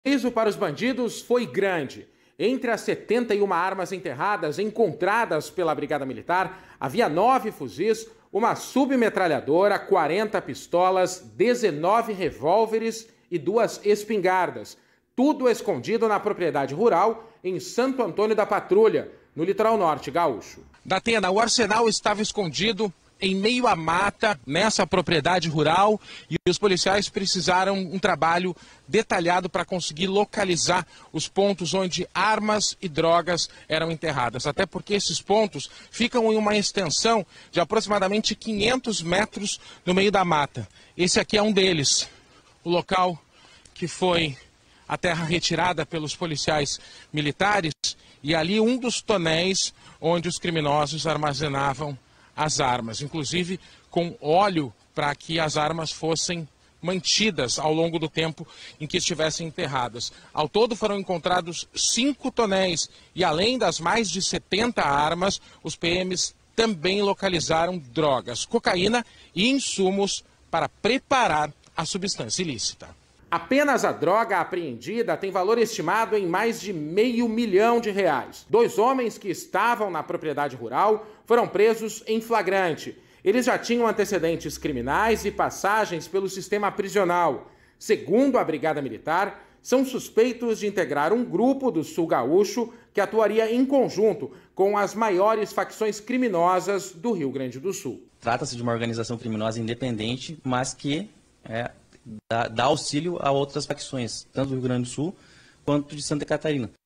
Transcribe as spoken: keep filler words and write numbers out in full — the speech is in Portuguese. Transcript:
prejuízo para os bandidos foi grande. Entre as setenta e uma armas enterradas encontradas pela Brigada Militar, havia nove fuzis, uma submetralhadora, quarenta pistolas, dezenove revólveres e duas espingardas. Tudo escondido na propriedade rural em Santo Antônio da Patrulha, no litoral norte gaúcho. Datena, o arsenal estava escondido em meio à mata, nessa propriedade rural, e os policiais precisaram um trabalho detalhado para conseguir localizar os pontos onde armas e drogas eram enterradas. Até porque esses pontos ficam em uma extensão de aproximadamente quinhentos metros no meio da mata. Esse aqui é um deles, o local que foi a terra retirada pelos policiais militares, e ali um dos tonéis onde os criminosos armazenavam as armas, inclusive com óleo para que as armas fossem mantidas ao longo do tempo em que estivessem enterradas. Ao todo foram encontrados cinco tonéis e, além das mais de setenta armas, os P Ms também localizaram drogas, cocaína e insumos para preparar a substância ilícita. Apenas a droga apreendida tem valor estimado em mais de meio milhão de reais. Dois homens que estavam na propriedade rural foram presos em flagrante. Eles já tinham antecedentes criminais e passagens pelo sistema prisional. Segundo a Brigada Militar, são suspeitos de integrar um grupo do sul gaúcho que atuaria em conjunto com as maiores facções criminosas do Rio Grande do Sul. Trata-se de uma organização criminosa independente, mas que é Dá, dá auxílio a outras facções, tanto do Rio Grande do Sul quanto de Santa Catarina.